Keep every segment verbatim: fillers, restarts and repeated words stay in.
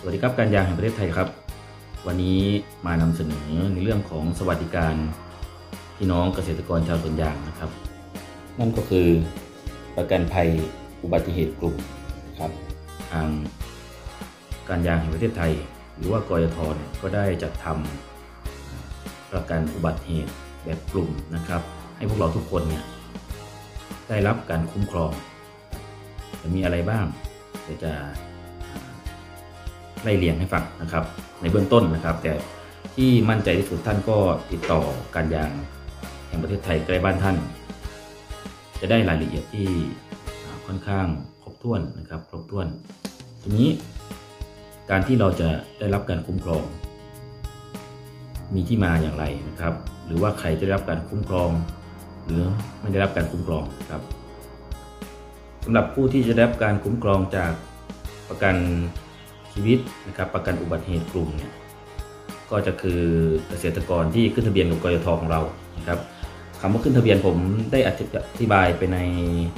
วัสดีครับการยางแห่งประเทศไทยครับวันนี้มานำเสนอในเรื่องของสวัสดิการพี่น้องเกษตรกรชาวสวนยางนะครับนั่นก็คือประกันภัยอุบัติเหตุกลุ่มนะครับทางการยางแห่งประเทศไทยหรือว่ากยท.ก็ได้จัดทำประกันอุบัติเหตุแบบกลุ่มนะครับให้พวกเราทุกคนเนี่ยได้รับการคุ้มครองจะมีอะไรบ้างเดี๋ยวจะไล่เรียงให้ฟังนะครับในเบื้องต้นนะครับแต่ที่มั่นใจที่สุดท่านก็ติดต่อการยางแห่งประเทศไทยใกล้บ้านท่านจะได้รายละเอียดที่ค่อนข้างครบถ้วนนะครับครบถ้วนทีนี้การที่เราจะได้รับการคุ้มครองมีที่มาอย่างไรนะครับหรือว่าใครจะได้รับการคุ้มครองหรือไม่ได้รับการคุ้มครองครับสำหรับผู้ที่จะได้รับการคุ้มครองจากประกันชีวิตนะครับประกันอุบัติเหตุกลุ่มเนี่ยก็จะคือเกษตรกรที่ขึ้นทะเบียนกับกยท.ของเรานะครับคำว่าขึ้นทะเบียนผมได้อธิบายไปใน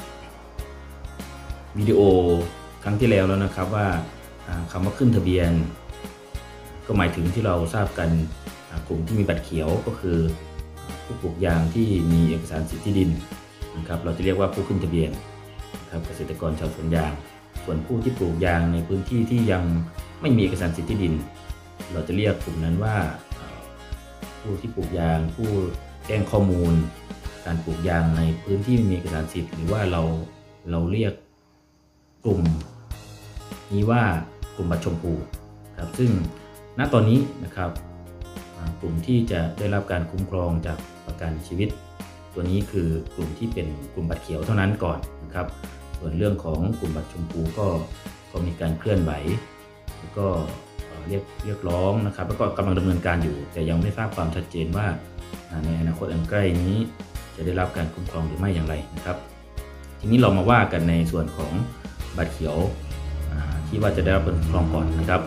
วิดีโอครั้งที่แล้วแล้วนะครับว่าคำว่าขึ้นทะเบียนก็หมายถึงที่เราทราบกันกลุ่มที่มีบัตรเขียวก็คือผู้ปลูกยางที่มีเอกสารสิทธิที่ดินนะครับเราจะเรียกว่าผู้ขึ้นทะเบียนครับเกษตรกรชาวสวนยางส่วนผู้ที่ปลูกยางในพื้นที่ที่ยังไม่มีเอกสารสิทธิที่ดินเราจะเรียกกลุ่มนั้นว่าผู้ที่ปลูกยางผู้แจ้งข้อมูลการปลูกยางในพื้นที่ไม่มีเอกสารสิทธิ์หรือว่าเราเราเรียกกลุ่มนี้ว่ากลุ่มบัตรชมพูครับซึ่งณตอนนี้นะครับกลุ่มที่จะได้รับการคุ้มครองจากประกันชีวิตตัวนี้คือกลุ่มที่เป็นกลุ่มบัตรเขียวเท่านั้นก่อนนะครับส่วนเรื่องของกลุ่มบัตรชมพูก็ก็มีการเคลื่อนไหวแล้วก็เรียกเรียกร้องนะครับแล้วก็กำลังดำเนินการอยู่แต่ยังไม่ทราบความชัดเจนว่าในอนาคตอันใกล้นี้จะได้รับการคุ้มครองหรือไม่อย่างไรนะครับทีนี้เรามาว่ากันในส่วนของบัตรเขียวที่ว่าจะได้รับการคุ้มครองก่อนนะครับ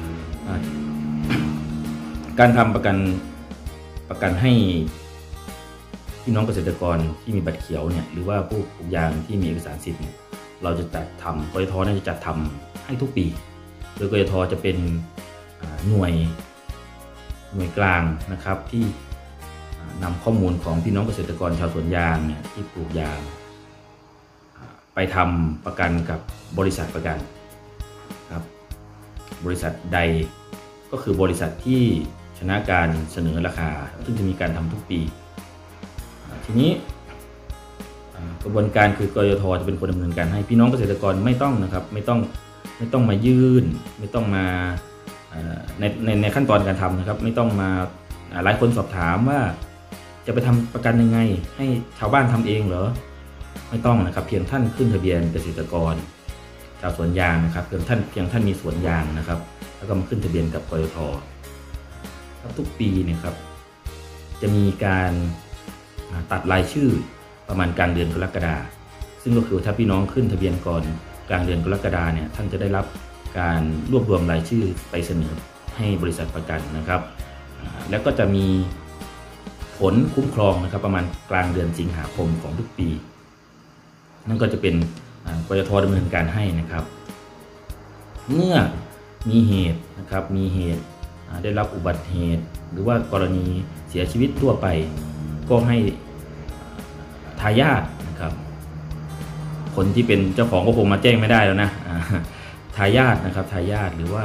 การทำประกันประกันให้พี่น้องเกษตรกรที่มีบัตรเขียวเนี่ยหรือว่าผู้ปลูกยางที่มีเอกสารสิทธิ์เนี่ยเราจะจัดทำกยท.น่าจะจัดทำให้ทุกปีโดยกยท.จะเป็นหน่วยหน่วยกลางนะครับที่นำข้อมูลของพี่น้องเกษตรกรชาวสวนยางเนี่ยที่ปลูกยางไปทำประกันกับบริษัทประกันครับบริษัทใดก็คือบริษัทที่ชนะการเสนอราคาซึ่งจะมีการทำทุกปีทีนี้กระบวนการคือกยท.จะเป็นคนดำเนินการให้พี่น้องเกษตรกรไม่ต้องนะครับไม่ต้องไม่ต้องมายื่นไม่ต้องมาในในในขั้นตอนการทำนะครับไม่ต้องมาหลายคนสอบถามว่าจะไปทำประกันยังไงให้ชาวบ้านทำเองเหรอไม่ต้องนะครับเพียงท่านขึ้นทะเบียนเกษตรกรชาวสวนยางนะครับเพียงท่านเพียงท่านมีสวนยางนะครับแล้วก็มาขึ้นทะเบียนกับกยท.ทุกปีเนี่ยครับจะมีการตัดรายชื่อประมาณกลางเดือนกรกฎาคมซึ่งก็คือถ้าพี่น้องขึ้นทะเบียนก่อนกลางเดือนกรกฎาคมเนี่ยท่านจะได้รับการรวบรวมรายชื่อไปเสนอให้บริษัทประกันนะครับแล้วก็จะมีผลคุ้มครองนะครับประมาณกลางเดือนสิงหาคมของทุกปีนั่นก็จะเป็นกยท.ดำเนินการให้นะครับเมื่อมีเหตุนะครับมีเหตุได้รับอุบัติเหตุหรือว่ากรณีเสียชีวิตทั่วไปก็ให้ทายาทนะครับคนที่เป็นเจ้าของก็คงมาแจ้งไม่ได้แล้วนะทายาทนะครับทายาทหรือว่า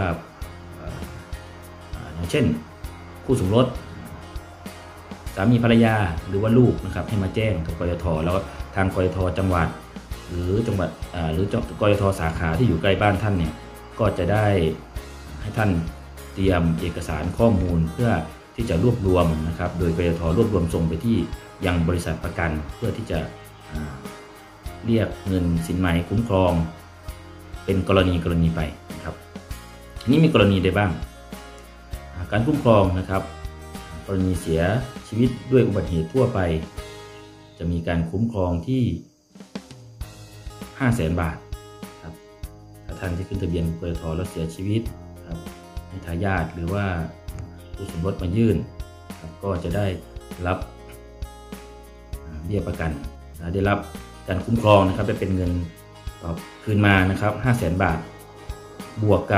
อย่างเช่นคู่สมรสสามีภรรยาหรือว่าลูกนะครับให้มาแจ้งกับกยท.แล้วทางกยท.จังหวัดหรือจังหวัดหรือกยท.สาขาที่อยู่ใกล้บ้านท่านเนี่ยก็จะได้ให้ท่านเตรียมเอกสารข้อมูลเพื่อที่จะรวบรวมนะครับโดยกยท.รวบรวมส่งไปที่ยังบริษัทประกันเพื่อที่จะเรียกเงินสินไหมคุ้มครองเป็นกรณีกรณีไปนะครับอันนี้มีกรณีใดบ้างการคุ้มครองนะครับกรณีเสียชีวิตด้วยอุบัติเหตุทั่วไปจะมีการคุ้มครองที่ ห้าแสน บาทครับถ้าท่านที่ขึ้นทะเบียนกยท.แล้วเสียชีวิตครับให้ทายาทหรือว่าผู้สมรสมายื่นก็จะได้รับเบี้ยประกันได้รับการคุ้มครองนะครับได้เป็นเงินคืนมานะครับ ห้าแสน บาทบวกกับ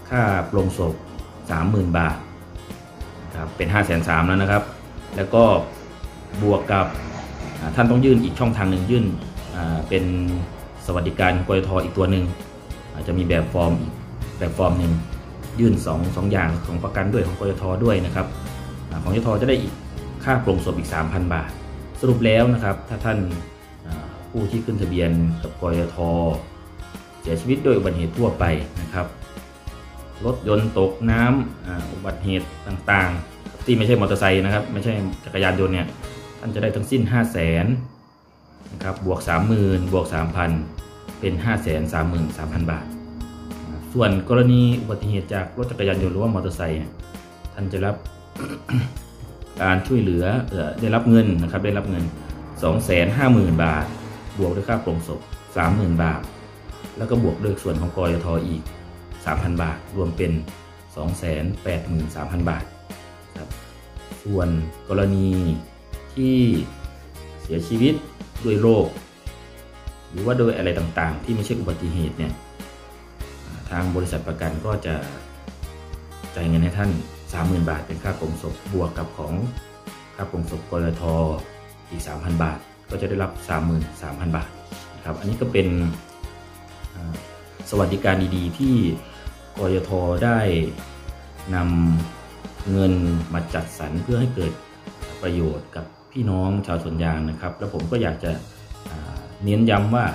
ค่าปลงศพ สามหมื่น บาทครับเป็น ห้าแสนสามหมื่น แล้วนะครับแล้วก็บวกกับท่านต้องยื่นอีกช่องทางหนึ่งยื่นเป็นสวัสดิการกยท.อีกตัวหนึ่งอาจจะมีแบบฟอร์มอีกแบบฟอร์มหนึ่งยื่น2องสองอย่างของประกันด้วยของกยท.ด้วยนะครับของกยท.จะได้อีกค่าปลงศพอีก สามพัน บาทสรุปแล้วนะครับถ้าท่านผู้ที่ขึ้นทะเบียนกับกยท.เสียชีวิตด้วยอุบัติเหตุทั่วไปนะครับรถยนต์ตกน้ำอุบัติเหตุต่างๆที่ไม่ใช่มอเตอร์ไซค์นะครับไม่ใช่จักรยานยนต์เนี่ยท่านจะได้ทั้งสิ้น ห้าแสน นะครับบวก สามหมื่น บวก สามพัน เป็น ห้าแสนสามหมื่นสามพัน บาทส่วนกรณีอุบัติเหตุจากรถจักรยานยนต์หรือว่ามอเตอร์ไซค์ท่านจะรับ การช่วยเหลือได้รับเงินนะครับได้รับเงิน สองแสนห้าหมื่น บาทบวกด้วยค่าปลงศพ สามหมื่น บาทแล้วก็บวกด้วยส่วนของกยท.อีก สามพัน บาทรวมเป็น สองแสนแปดหมื่นสามพัน บาทครับส่วนกรณีที่เสียชีวิตด้วยโรคหรือว่าโดยอะไรต่างๆที่ไม่ใช่อุบัติเหตุเนี่ยทางบริษัทประกันก็จะจ่ายเงินให้ท่าน สามหมื่น บาทเป็นค่าปลงศพบวกกับของค่าปลงศพกยท.อีก สามพัน บาทก็จะได้รับ สามหมื่นสามพัน บาทนะครับอันนี้ก็เป็นสวัสดิการดีๆที่กยท.ได้นำเงินมาจัดสรรเพื่อให้เกิดประโยชน์กับพี่น้องชาวสวนยางนะครับแล้วผมก็อยากจะเน้นย้ำว่า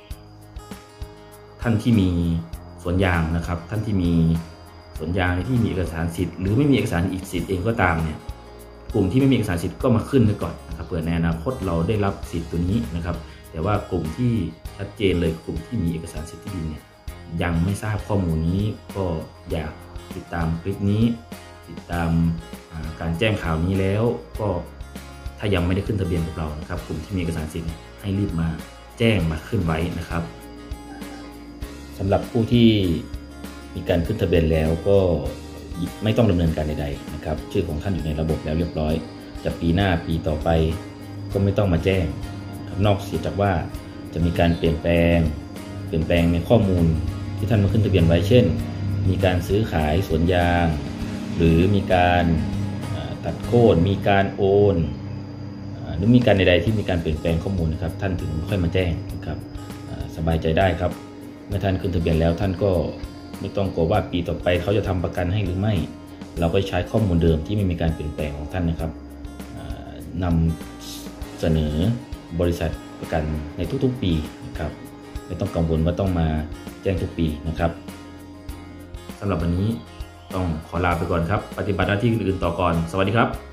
ท่านที่มีสวนยางนะครับท่านที่มีสวนยางที่มีเอกสารสิทธิ์หรือไม่มีเอกสารสิทธิ์เองก็ตามเนี่ยกลุ่มที่ไม่มีเอกสารสิทธิ์ก็มาขึ้นไว้ก่อนนะครับเผื่อในอนาคตเราได้รับสิทธิ์ตัวนี้นะครับแต่ว่ากลุ่มที่ชัดเจนเลยกลุ่มที่มีเอกสารสิทธิ์ที่ดินเนี่ยยังไม่ทราบข้อมูลนี้ก็อยากติดตามคลิปนี้ติดตามการแจ้งข่าวนี้แล้วก็ถ้ายังไม่ได้ขึ้นทะเบียนกับเรานะครับกลุ่มที่มีเอกสารสิทธิ์ให้รีบมาแจ้งมาขึ้นไว้นะครับสำหรับผู้ที่มีการขึ้นทะเบียนแล้วก็ไม่ต้องดำเนินการใดๆนะครับชื่อของท่านอยู่ในระบบแล้วเรียบร้อยจะปีหน้าปีต่อไปก็ไม่ต้องมาแจ้งนอกเสียจากว่าจะมีการเปลี่ยนแปลงเปลี่ยนแปลงในข้อมูลที่ท่านมาขึ้นทะเบียนไว้เช่นมีการซื้อขายสวนยางหรือมีการตัดโค่นมีการโอนหรือมีการใดๆที่มีการเปลี่ยนแปลงข้อมูลนะครับท่านถึงค่อยมาแจ้งนะครับสบายใจได้ครับเมื่อท่านขึ้นทะเบียนแล้วท่านก็ไม่ต้องกลัวว่าปีต่อไปเขาจะทำประกันให้หรือไม่เราก็ใช้ข้อมูลเดิมที่ไม่มีการเปลี่ยนแปลงของท่านนะครับนำเสนอบริษัทประกันในทุกๆปีนะครับไม่ต้องกังวลว่าต้องมาแจ้งทุกปีนะครับสำหรับวันนี้ต้องขอลาไปก่อนครับปฏิบัติหน้าที่อื่นต่อก่อนสวัสดีครับ